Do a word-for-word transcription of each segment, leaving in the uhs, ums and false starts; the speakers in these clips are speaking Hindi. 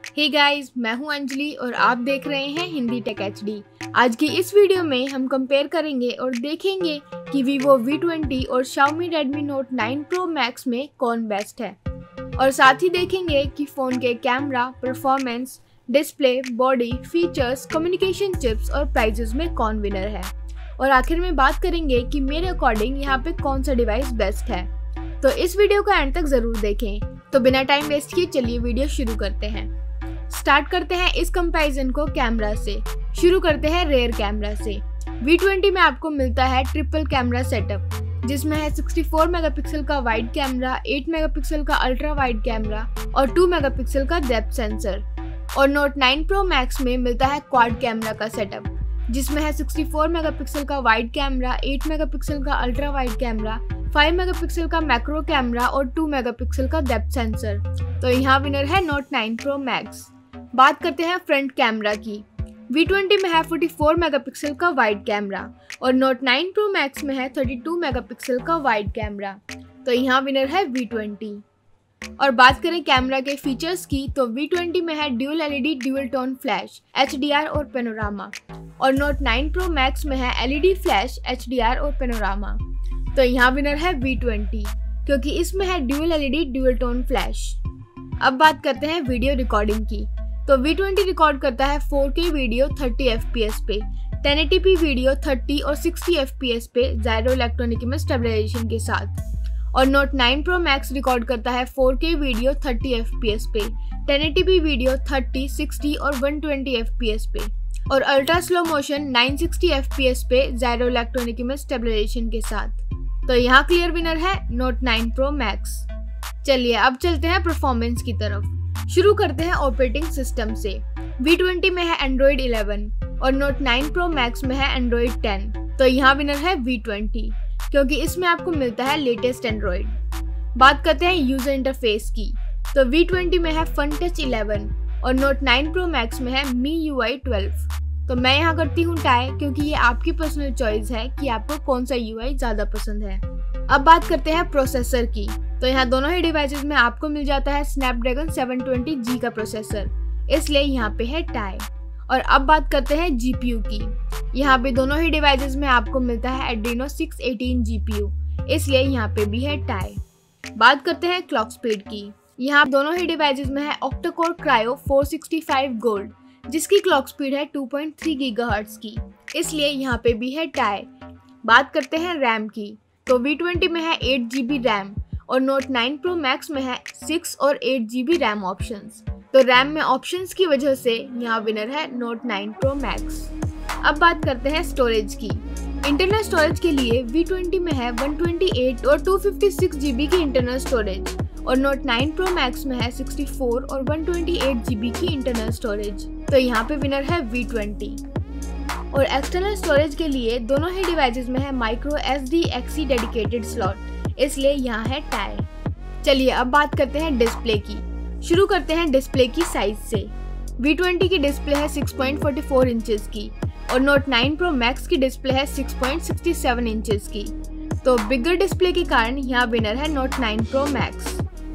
हे गाइस, मैं हूं अंजलि और आप देख रहे हैं हिंदी टेक एचडी। आज की इस वीडियो में हम कंपेयर करेंगे और देखेंगे कि Vivo वी ट्वेंटी और Xiaomi Redmi Note nine Pro Max में कौन बेस्ट है, और साथ ही देखेंगे कि फ़ोन के camera, performance, display, body, features, communication chips और प्राइजेस में कौन विनर है। और आखिर में बात करेंगे कि मेरे अकॉर्डिंग यहाँ पे कौन सा डिवाइस बेस्ट है। तो इस वीडियो को एंड तक ज़रूर देखें। तो बिना टाइम वेस्ट किए चलिए वीडियो शुरू करते हैं। स्टार्ट करते हैं इस कंपैरिजन को कैमरा से। शुरू करते हैं रेयर कैमरा से। वी ट्वेंटी में आपको मिलता है ट्रिपल कैमरा सेटअप, जिसमें है सिक्सटी फोर मेगापिक्सल का वाइड कैमरा, एट मेगापिक्सल का अल्ट्रा वाइड कैमरा और टू मेगापिक्सल का डेप्थ सेंसर। और नोट नाइन प्रो मैक्स में मिलता है क्वाड कैमरा का सेटअप, जिसमें है सिक्सटी फोर मेगापिक्सल का वाइड कैमरा, एट मेगापिक्सल का ultra wide camera, five megapixel का मैक्रो कैमरा और टू मेगापिक्सल का डेप्थ सेंसर। तो यहाँ विनर है नोट नाइन प्रो मैक्स। बात करते हैं फ्रंट कैमरा की। वी ट्वेंटी में है फोर्टी फोर मेगापिक्सल का वाइड कैमरा और नोट नाइन प्रो मैक्स में है थर्टी टू मेगापिक्सल का वाइड कैमरा। तो यहाँ विनर है वी ट्वेंटी। और बात करें कैमरा के फीचर्स की, तो वी ट्वेंटी में है dual LED dual tone flash, HDR और पेनोरामा, और नोट नाइन प्रो मैक्स में है एलईडी फ्लैश, एचडीआर और पेनोरामा। तो यहाँ विनर है वी ट्वेंटी, क्योंकि इसमें है dual LED dual tone flash. अब बात करते हैं वीडियो रिकॉर्डिंग की। तो वी ट्वेंटी रिकॉर्ड करता है four K video thirty F P S पे, ten eighty P video thirty और सिक्सटी एफ पी एस पे जायरो इलेक्ट्रॉनिक इमेज स्टेबलाइजेशन के साथ। और note nine pro Max record करता है four K video thirty F P S पे, ten eighty P video thirty, sixty और one twenty F P S पे, और ultra slow motion nine sixty F P S पे जायरो इलेक्ट्रॉनिक इमेज स्टेबलाइजेशन के साथ। तो यहाँ क्लियर विनर है नोट नाइन प्रो मैक्स। चलिए अब चलते हैं परफॉर्मेंस की तरफ। शुरू करते हैं ऑपरेटिंग सिस्टम से। वी ट्वेंटी में है एंड्रॉइड इलेवन और नोट नाइन प्रो मैक्स में है एंड्रॉइड टेन। तो यहाँ विनर है वी ट्वेंटी, क्योंकि इसमें आपको मिलता है लेटेस्ट एंड्रॉइड। बात करते हैं यूजर इंटरफेस की। तो वी ट्वेंटी में है फन टच इलेवन और नोट नाइन प्रो मैक्स में है मी यू आई ट्वेल्व। तो मैं यहाँ करती हूँ टाई, क्योंकि ये आपकी पर्सनल चॉइस है कि आपको कौन सा यू आई ज़्यादा पसंद है। अब बात करते हैं प्रोसेसर की। तो यहाँ दोनों ही डिवाइसेस में आपको मिल जाता है स्नैपड्रैगन सेवन ट्वेंटी जी का प्रोसेसर, इसलिए यहाँ पे है टाई। और अब बात करते हैं जीपीयू की। यहाँ पे दोनों ही डिवाइसेस में आपको मिलता है एड्रीनो सिक्स एटीन जीपीयू, इसलिए यहाँ पे भी है टाई। बात करते हैं क्लॉक स्पीड की। यहाँ दोनों ही डिवाइसेस में है octa core Kryo four sixty five gold, जिसकी क्लॉक स्पीड है टू पॉइंट थ्री गीगाहर्ट्ज की, इसलिए यहाँ पे भी है टाई। बात करते हैं रैम की। तो वी ट्वेंटी में है एट जी बी रैम और नोट नाइन प्रो मैक्स में है सिक्स और eight G B RAM options. तो रैम में ऑप्शंस की वजह से यहाँ विनर है नोट नाइन प्रो मैक्स। अब बात करते हैं स्टोरेज की। इंटरनल स्टोरेज के लिए वी ट्वेंटी में है वन ट्वेंटी एट और two fifty six G B की इंटरनल स्टोरेज, और नोट नाइन प्रो मैक्स में है सिक्सटी फोर और one twenty eight G B की इंटरनल स्टोरेज। तो यहाँ पे विनर है वी ट्वेंटी। और एक्सटर्नल स्टोरेज के लिए दोनों ही डिवाइसेस में है माइक्रो एस डी एक्सी डेडिकेटेड स्लॉट, इसलिए यहाँ है टाई। चलिए अब बात करते हैं डिस्प्ले की। शुरू करते हैं डिस्प्ले की साइज से। वी ट्वेंटी की डिस्प्ले है six point four four inches की और नोट नाइन प्रो मैक्स की डिस्प्ले है six point six seven inches की। तो बिगर डिस्प्ले के कारण यहाँ विनर है नोट नाइन प्रो मैक्स।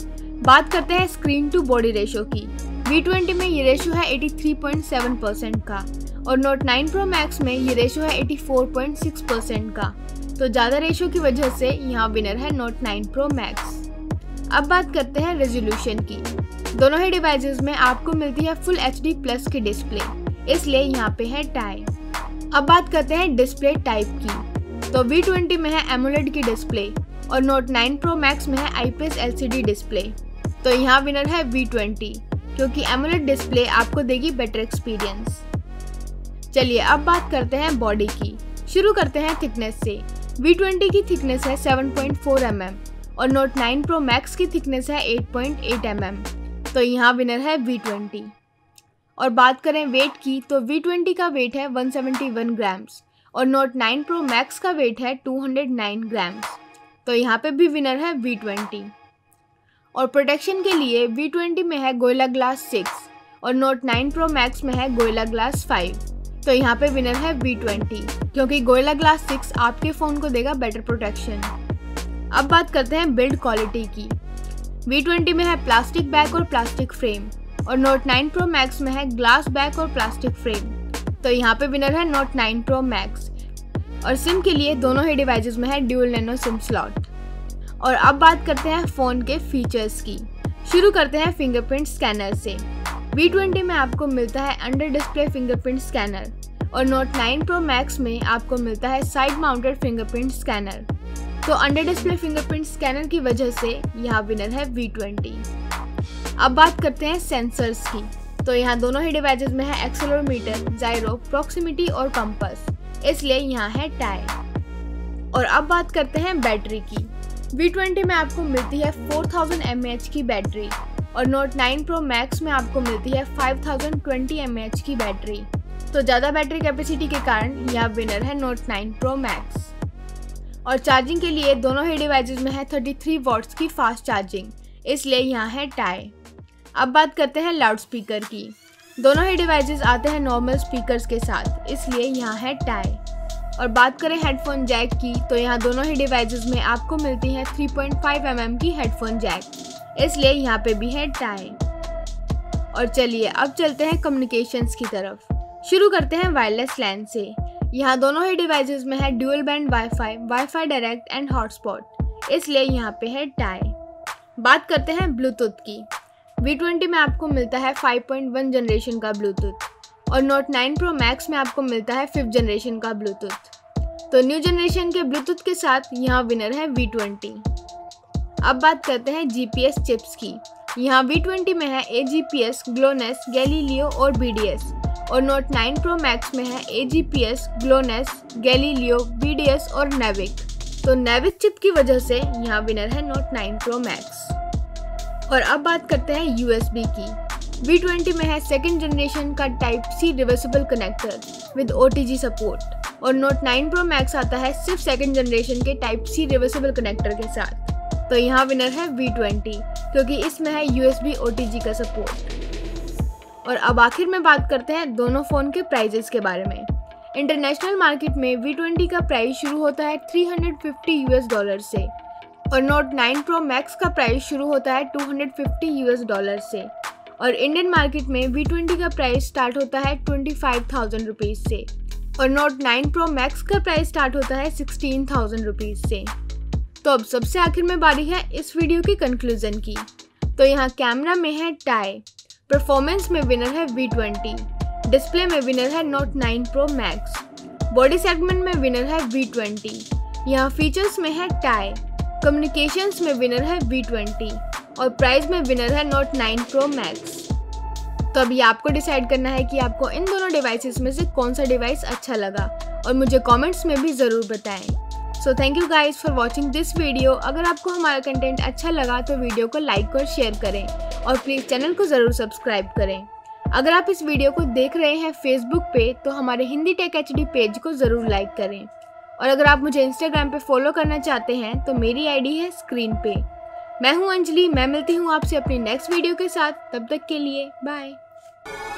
बात करते हैं स्क्रीन टू बॉडी रेशो की। वी ट्वेंटी में ये रेशो है eighty three point seven percent का और नोट नाइन प्रो मैक्स में ये रेशो है eighty four point six percent का। तो ज़्यादा रेशो की वजह से यहाँ विनर है नोट नाइन प्रो मैक्स। अब बात करते हैं रेजोल्यूशन की। दोनों ही डिवाइसेस में आपको मिलती है फुल एच डी प्लस की डिस्प्ले, इसलिए यहाँ पे है टाई। अब बात करते हैं डिस्प्ले टाइप की। तो वी ट्वेंटी में है एमोलेड की डिस्प्ले और नोट नाइन प्रो मैक्स में है आईपीएस एलसीडी डिस्प्ले। तो यहाँ विनर है वी ट्वेंटी, क्योंकि एमोलेड डिस्प्ले आपको देगी बेटर एक्सपीरियंस। चलिए अब बात करते हैं बॉडी की। शुरू करते हैं थिकनेस से। वी ट्वेंटी की थिकनेस है seven point four M M और नोट नाइन प्रो मैक्स की थिकनेस है eight point eight M M. तो यहाँ विनर है वी ट्वेंटी। और बात करें वेट की, तो वी ट्वेंटी का वेट है वन सेवेंटी वन ग्राम्स और नोट नाइन प्रो मैक्स का वेट है टू हंड्रेड नाइन ग्राम्स। तो यहाँ पे भी विनर है वी ट्वेंटी। और प्रोटेक्शन के लिए वी ट्वेंटी में है गोरिल्ला ग्लास सिक्स और नोट नाइन प्रो मैक्स में है गोरिल्ला ग्लास फाइव। तो यहाँ पे विनर है वी ट्वेंटी, क्योंकि गोरिल्ला ग्लास सिक्स आपके फ़ोन को देगा बेटर प्रोटेक्शन। अब बात करते हैं बिल्ड क्वालिटी की। वी ट्वेंटी में है प्लास्टिक बैक और प्लास्टिक फ्रेम और नोट नाइन प्रो मैक्स में है ग्लास बैक और प्लास्टिक फ्रेम। तो यहाँ पे विनर है नोट नाइन प्रो मैक्स। और सिम के लिए दोनों ही डिवाइसेस में है ड्यूल नैनो सिम स्लॉट। और अब बात करते हैं फ़ोन के फीचर्स की। शुरू करते हैं फिंगरप्रिंट स्कैनर से। वी ट्वेंटी में आपको मिलता है अंडर डिस्प्ले फिंगरप्रिंट स्कैनर और नोट नाइन प्रो मैक्स में आपको मिलता है साइड माउंटेड फिंगरप्रिंट स्कैनर। तो अंडर डिस्प्ले फिंगरप्रिंट स्कैनर की वजह से यहाँ विनर है वी ट्वेंटी। अब बात करते हैं सेंसर्स की। तो यहाँ दोनों ही डिवाइसेस में है एक्सेलेरोमीटर, जायरो, प्रॉक्सिमिटी और कंपास, इसलिए यहाँ है टाई। और अब बात करते हैं बैटरी की। वी ट्वेंटी में आपको मिलती है four thousand M A H की बैटरी और नोट नाइन प्रो मैक्स में आपको मिलती है five thousand twenty M A H की बैटरी। तो ज़्यादा बैटरी कैपेसिटी के कारण यहाँ विनर है नोट नाइन प्रो मैक्स। और चार्जिंग के लिए दोनों ही डिवाइसेस में है थर्टी थ्री वॉट्स की फास्ट चार्जिंग, इसलिए यहाँ है टाई। अब बात करते हैं लाउड स्पीकर की। दोनों ही डिवाइसेस आते हैं नॉर्मल स्पीकर्स के साथ, इसलिए यहाँ है टाई। और बात करें हेडफोन जैक की, तो यहाँ दोनों ही डिवाइसेस में आपको मिलती है three point five M M की हेडफोन जैक, इसलिए यहाँ पे भी है टाई। और चलिए अब चलते हैं कम्युनिकेशंस की तरफ। शुरू करते हैं वायरलेस लैन से। यहाँ दोनों ही डिवाइसेस में है dual band WiFi, WiFi direct and hotspot, इसलिए यहाँ पे है टाई। बात करते हैं ब्लूटूथ की। वी ट्वेंटी में आपको मिलता है फाइव पॉइंट वन जनरेशन का ब्लूटूथ और नोट नाइन प्रो मैक्स में आपको मिलता है फिफ्थ जनरेशन का ब्लूटूथ। तो न्यू जनरेशन के ब्लूटूथ के साथ यहाँ विनर है वी ट्वेंटी। अब बात करते हैं जी पी एस चिप्स की। यहाँ वी ट्वेंटी में है A G P S, Glonass, Galileo और बी डी एस और नोट नाइन प्रो मैक्स में है A G P S, Glonass, Galileo, B D S और नेविक। तो नेविक चिप की वजह से यहाँ विनर है नोट नाइन प्रो मैक्स। और अब बात करते हैं यू एस बी की। वी ट्वेंटी में है सेकेंड जनरेशन का type C reversible connector with O T G support और नोट नाइन प्रो मैक्स आता है सिर्फ सेकेंड जनरेशन के टाइप सी रिवर्सिबल कनेक्टर के साथ। तो यहाँ विनर है वी ट्वेंटी क्योंकि इसमें है U S B O T G का सपोर्ट। और अब आखिर में बात करते हैं दोनों फ़ोन के प्राइजेस के बारे में। इंटरनेशनल मार्केट में वी ट्वेंटी का प्राइस शुरू होता है three hundred fifty US dollar से और नोट नाइन प्रो मैक्स का प्राइस शुरू होता है two hundred fifty US dollar से। और इंडियन मार्केट में वी ट्वेंटी का प्राइस स्टार्ट होता है ट्वेंटी फाइव थाउजेंड रुपीज़ से और नोट नाइन प्रो मैक्स का प्राइस स्टार्ट होता है सिक्सटीन थाउजेंड रुपीज़ से। तो अब सबसे आखिर में बारी है इस वीडियो की कंक्लूजन की। तो यहाँ कैमरा में है टाई, परफॉर्मेंस में विनर है वी ट्वेंटी, डिस्प्ले में विनर है note nine pro max, body segment में विनर है वी ट्वेंटी, यहाँ फीचर्स में है टाई, कम्युनिकेशंस में विनर है वी ट्वेंटी और प्राइस में विनर है नोट नाइन प्रो मैक्स। तो अभी आपको डिसाइड करना है कि आपको इन दोनों डिवाइसेस में से कौन सा डिवाइस अच्छा लगा और मुझे कमेंट्स में भी ज़रूर बताएं। So thank you guys for watching this video. अगर आपको हमारा कंटेंट अच्छा लगा तो वीडियो को लाइक और शेयर करें और प्लीज़ चैनल को ज़रूर सब्सक्राइब करें। अगर आप इस वीडियो को देख रहे हैं फेसबुक पे तो हमारे Hindi tech H D page को ज़रूर लाइक करें। और अगर आप मुझे इंस्टाग्राम पे फॉलो करना चाहते हैं तो मेरी आईडी है स्क्रीन पे। मैं हूं अंजलि, मैं मिलती हूं आपसे अपनी नेक्स्ट वीडियो के साथ। तब तक के लिए बाय।